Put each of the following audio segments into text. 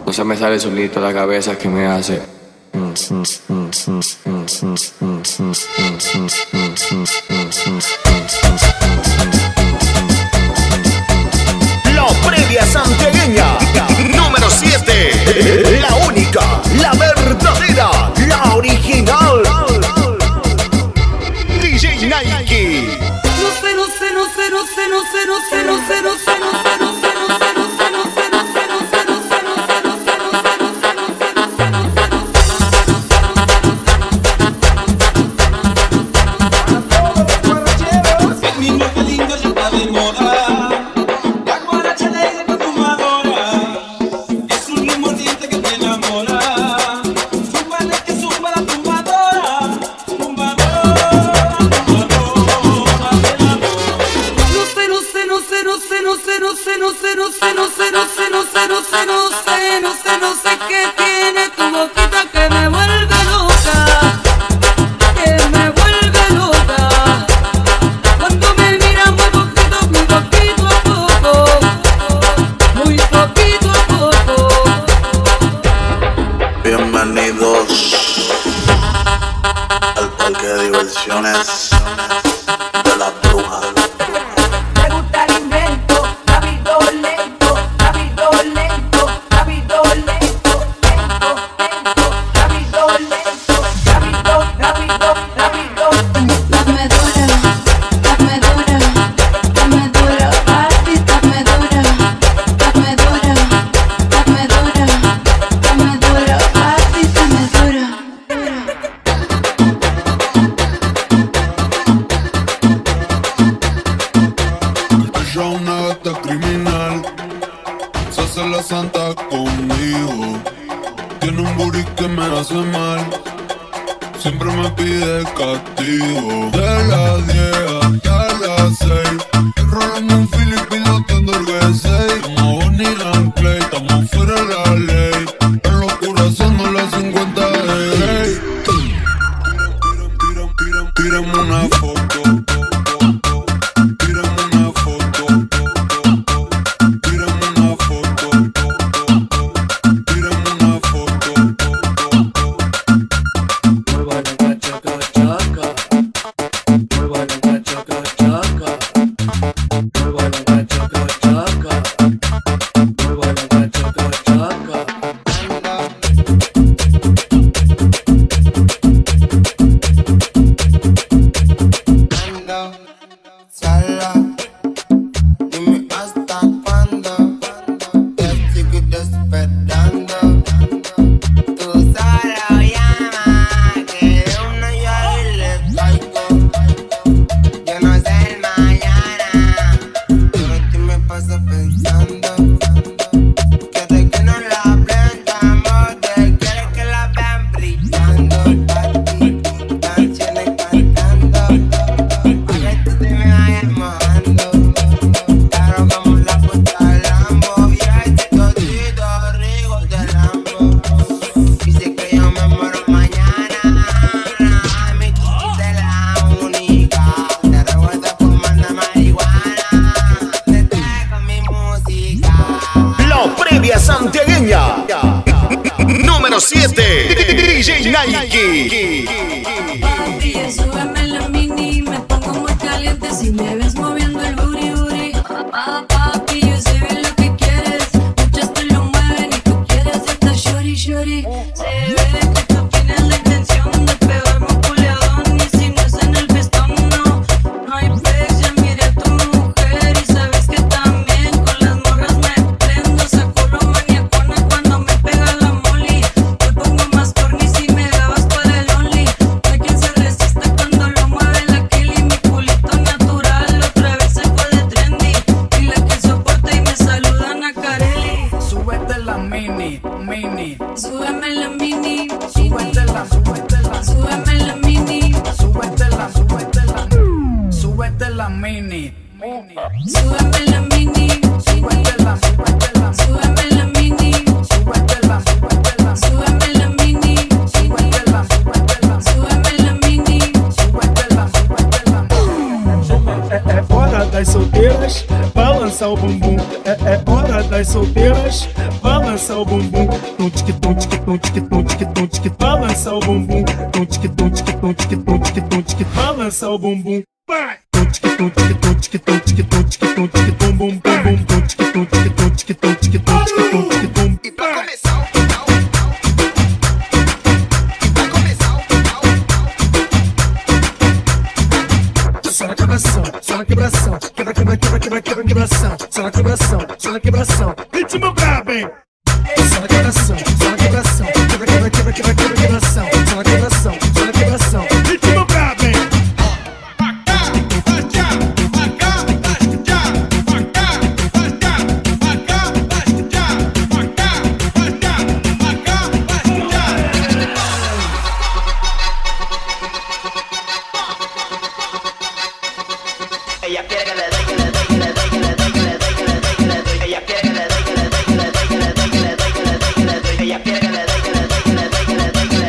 No se me sale solito la cabeza que me hace. La previa santiagueña, número 7. La única, la verdadera, la original. DJ Nike. No sé qué tiene tu boquita que me vuelve loca, que me vuelve loca. Cuando me miras muy poquito a poco, muy poquito a poco. Bienvenidos al parque de diversiones de la bruja. Me gusta el invento, rápido, lento, rápido, lento, rápido, lento, lento, lento, rápido, lento, rápido, rápido, rápido. Dame dura, dame dura, dame dura, papi, dame dura, dame dura, dame dura, dame dura, papi, dame dura. Ella una gata criminal, se hace la santa conmigo. Tiene un booty que me hace mal, siempre me pide castigo. De las 10 hasta las 6, rolando un Philip pilotando el V6. Como Bonnie and Clyde, estamos fuera de la ley. En locura haciendo las 50 de ley. Tírame una foto. Santiagueña, número 7. DJ Nike. Papi, súbeme la mini, me pongo muy caliente si me ves moviendo el booty booty. Papi, yo sé bien lo que quieres, muchos te lo mueven y tú quieres esta shorty shorty. Se ve que tú tienes la intención de pegarme un culeadón y si no es en el festón no hay flex. Ya miré a tu mujer y sabes que también con las morras me prendo, saco lo maniacona cuando me pega la moli. Te pongo más corny si me grabas para el only. No hay quien se resista cuando lo mueve la Kelly. Mi culito natural otra vez se fue de trendy. Y la que soporta y me saludan a Carelli. Súbete la mini, mini. Súbeme la mini, Súbete la, súbete la, súbeme la mini, súbete la, súbete la, súbete la mini, mini. súbeme la mini, Súbete la, súbete la, súbeme la mini, súbete la, súbete la, súbeme la mini, súbete la, súbete la, súbeme la mini. súbete la, súbete la. É hora das solteiras balançar o bumbum. É hora das solteiras, balança o bumbum. Tum tique tum tique tum tique tum tique tum tique, balança o bumbum. Tum tique tum tique tum tique tum tique tum tique, balança o bumbum. Vai! Tum tique tum tique tum tique tum tique tum tique tum tique, bum bum bum bum. Tum tique tum tique tum tique tum tique tum tique tum tique bum. E pra começar Só na quebração, só na quebração. Quebra, quebra, quebra, quebra, quebra, quebração. Só na quebração, só na quebração. Ritmo brabo, hein? Só na quebração, só na quebração. Quebra, quebra, quebra, quebra, quebra, quebração. Só na quebração, só na quebração. Ritmo brabo, hein? Ella quiere que le dé, que le dé, que le dé, que le dé, que le dé, que le dé, que le dé. Ella quiere que le dé, que le dé, que le dé, que le dé, que le dé, que le dé, que le dé. Ella quiere que le dé, que le dé, que le dé, que le dé, que le dé, que le dé, que le dé, que le dé, que le dé, que le dé, que le dé, que le dé, que le dé, que le dé, que le dé.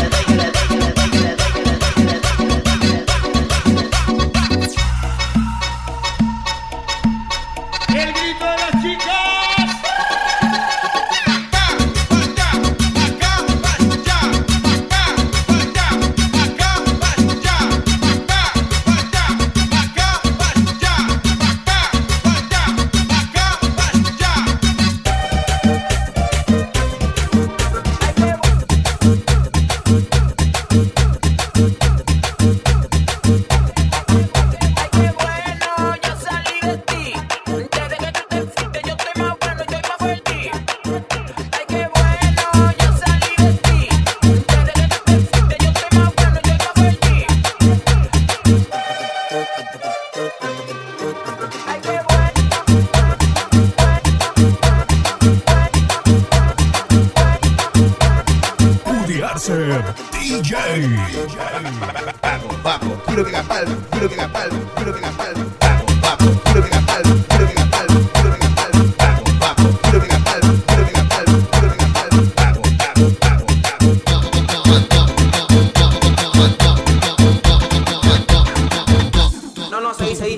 El grito de las chicas. DJ. Papo, puro que palma, puro que palma, puro que palma. Papo, puro que palma, puro que palma, puro que palma. Papo, puro que palma, puro que palma, puro que palma. No, seguí, seguí.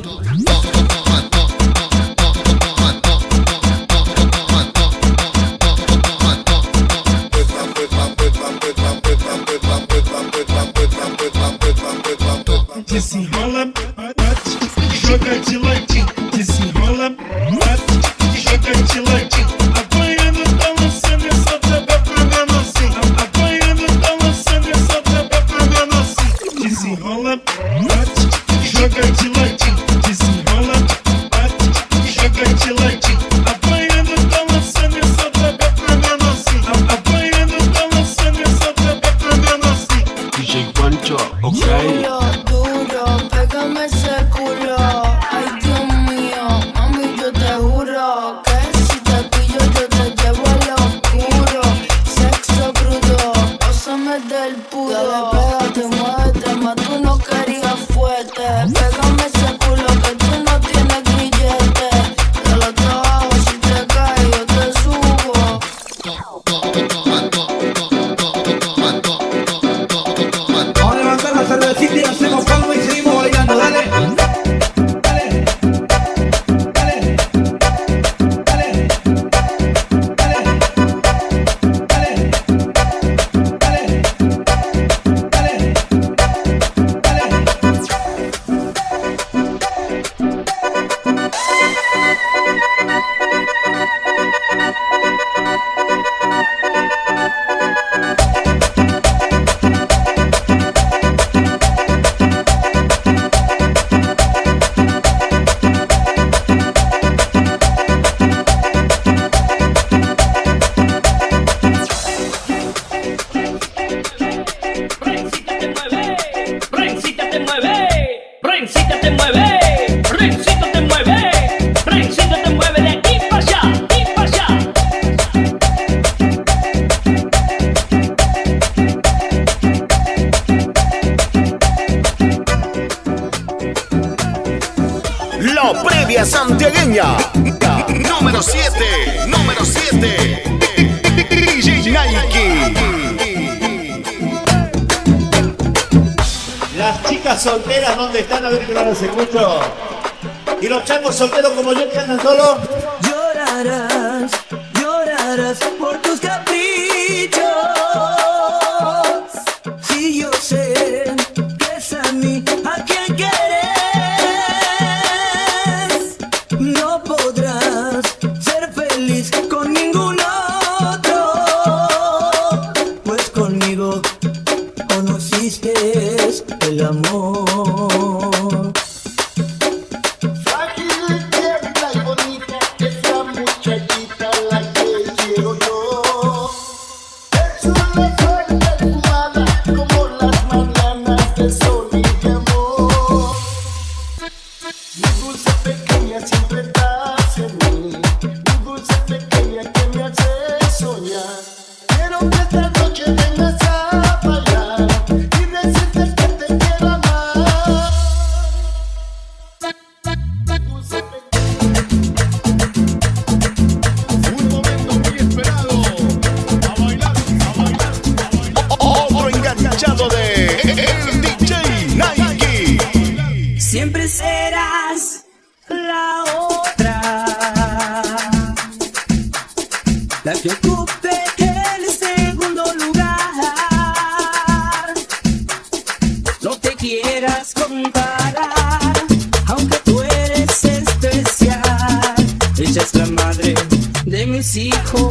Desenrola, bate, joga de ladinho. Desenrola, bate, joga de ladinho. Apanhando, tá lançando essa traba pra menorzinho. Apanhando, tá lançando essa traba pra menorzinho. Desenrola, bate, joga de ladinho. Desenrola, bate, joga de ladinho. Apanhando, tá lançando essa traba pra menorzinho. Apanhando, tá lançando essa traba pra menorzinho. DJ Juancho, ok. Pégame ese culo, ay Dios mío, mami yo te juro que si te pillo yo te llevo al oscuro, sexo crudo, pásame del puro. Dale, pégate, muévete, más tú no querías fuerte. Pégame ese culo que tú no tienes grillete. Dale trabajo, si te caes yo te subo. Vamos a levantar la cervecita y hacemos calma y seguimos bailando, dale. Previa santiagueña. Número 7. Número 7. DJ Nike. Las chicas solteras, ¿dónde están? A ver que no las escucho. Y los changos solteros como yo que andan solo. Llorarás la que ocupe el segundo lugar. No te quieras comparar, aunque tú eres especial. Ella es la madre de mis hijos.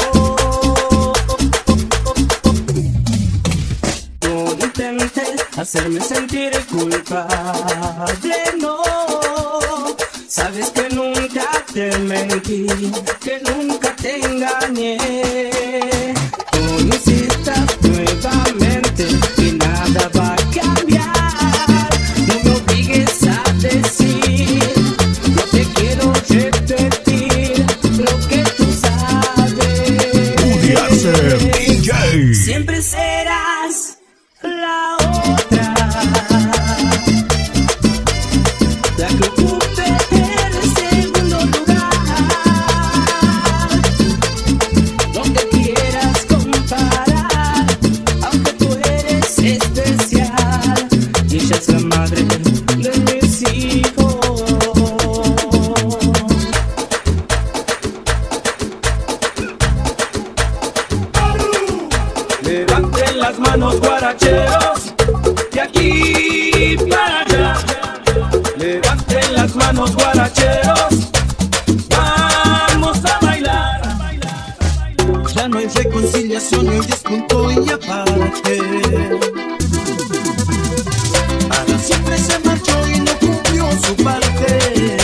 No intentes hacerme sentir culpable, no. Sabes que nunca te mentí, que nunca te engañé. No insistas nuevamente, que nada va a cambiar. No me obligues a decir, no te quiero repetir lo que tú sabes. Woody Arcer, DJ. Siempre serás la otra, la que ocupe el segundo lugar. No te quieras comparar, aunque tú eres especial. Y ella es la madre de mis hijos. Levanten las manos, guaracheros, de aquí para allá. Levanten las manos, guaracheros, vamos a bailar. Ya no hay reconciliación, hoy es punto y aparte. Para siempre se marchó y no cumplió su parte.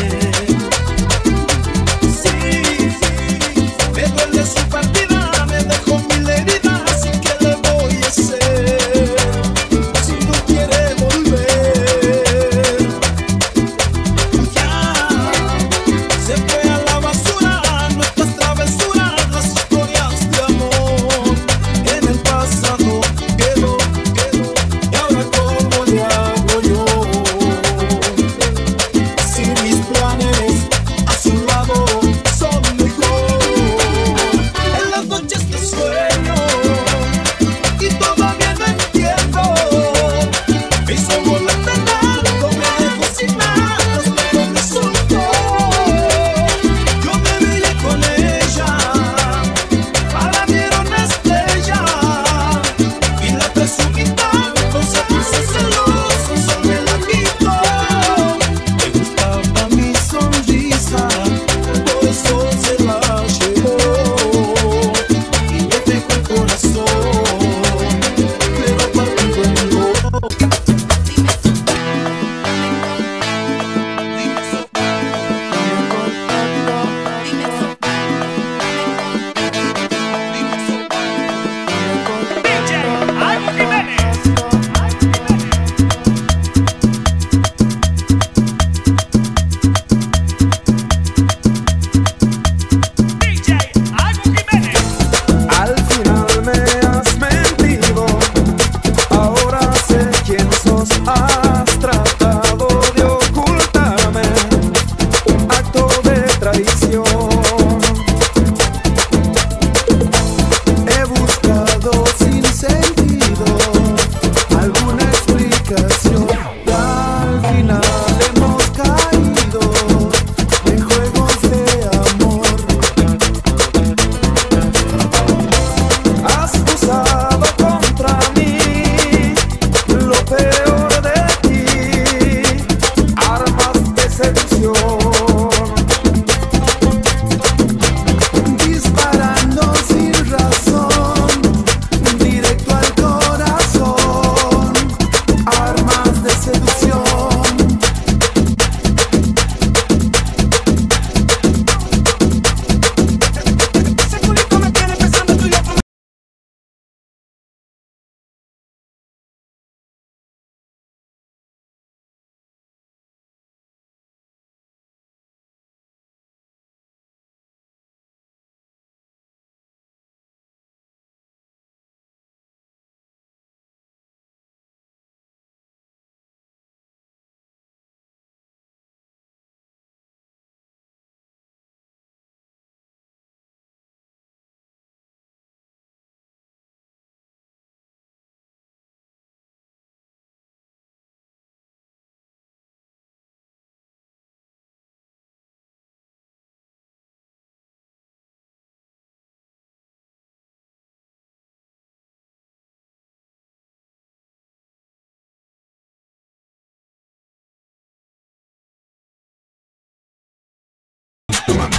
Sí, me duele su partida, me dejó mil heridas. Así que le voy a hacer si no quiere volver. Ya se fue a la basura nuestras travesuras, las historias de amor. En el pasado quedó. Y ahora cómo le hago yo, si mis planes a su lado son mejor. En las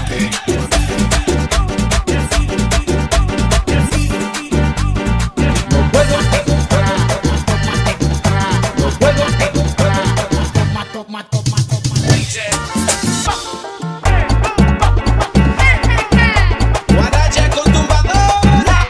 Guaracha con tumbadora.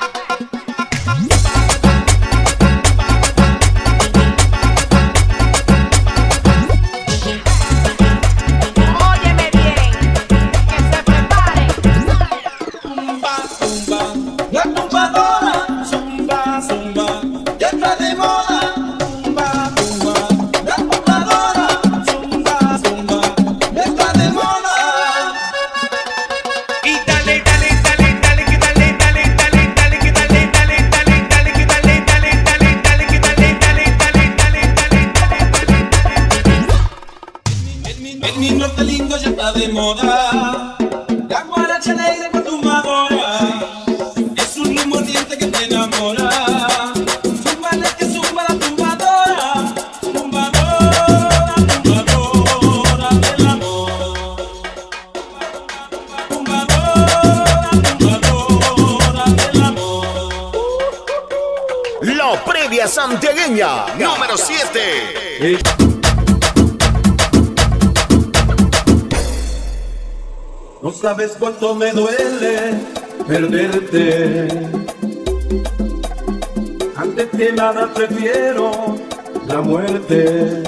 Óyeme bien, que se preparen. Zumba, zumba, la tumbadora. Zumba, zumba, ya está de moda. Zumba, zumba, la tumbadora. Zumba, zumba, ya está de moda. Y dale, dale, dale, dale, que dale, dale, dale, dale, que dale, dale, dale, dale, que dale, dale, dale, dale, que dale, dale, dale, dale. En mi norte lindo ya está de moda. La guaracha alegre con tumbadora. Es un ritmo ardiente que te enamora. Zúmbale que zumba la tumbadora. Tumbadora, tumbadora del amor. Tumbadora, tumbadora del amor. La previa santiagueña, número 7. No sabes cuánto me duele perderte. Antes que nada prefiero la muerte.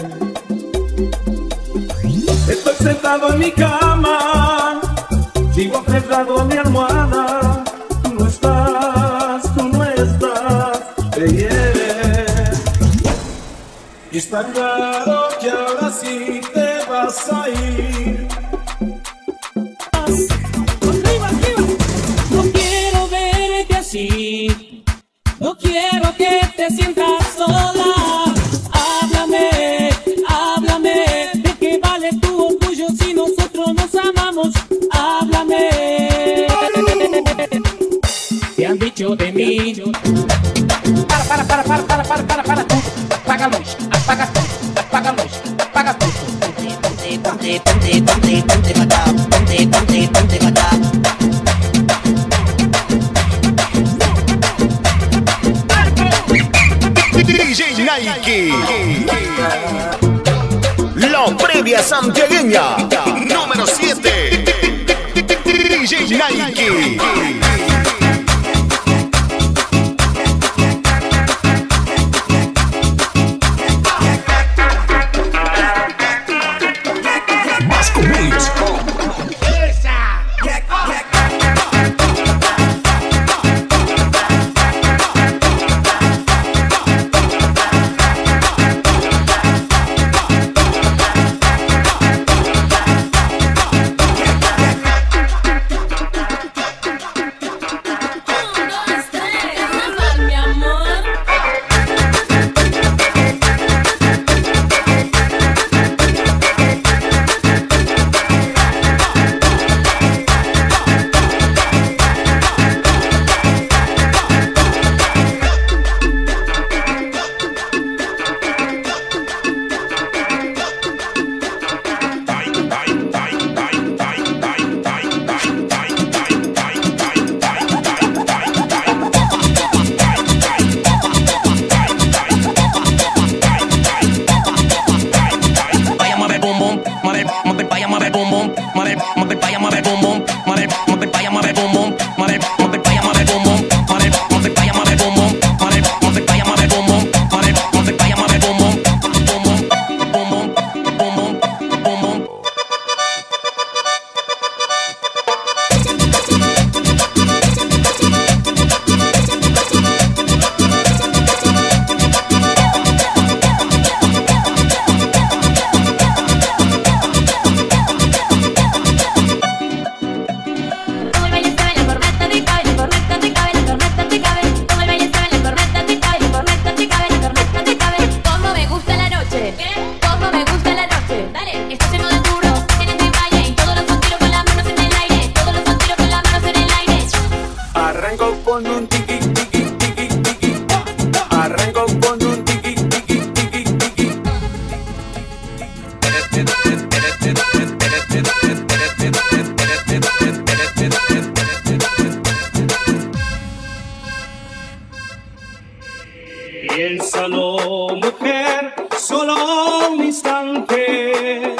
Estoy sentado en mi cama, sigo aferrado a mi almohada. Tú no estás, te hieres. Y está claro que ahora sí te vas a ir. No quiero verte así, no quiero que te sientas sola. Háblame, háblame, de qué vale tu orgullo si nosotros nos amamos. Háblame, te han dicho de mí. Para, tú, apaga luz, apaga todo, apaga luz, apaga todo. Ponte, matá. DJ Nike. La previa santiagueña, número 7. DJ Nike. Vasco Beats. Mi amor. Piénsalo, mujer, solo un instante.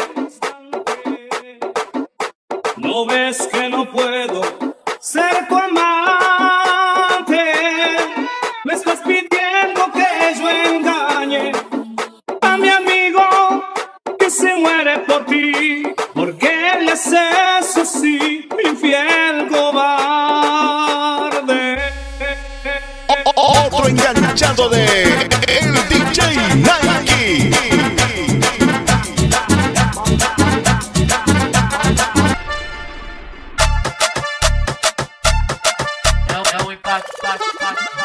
¿No ves que no puedo ser tu amante? Me estás pidiendo que yo engañe a mi amigo que se muere por ti. ¿Por qué le haces así, infiel cobarde? Otro enganchado de el DJ Nike. Now we back.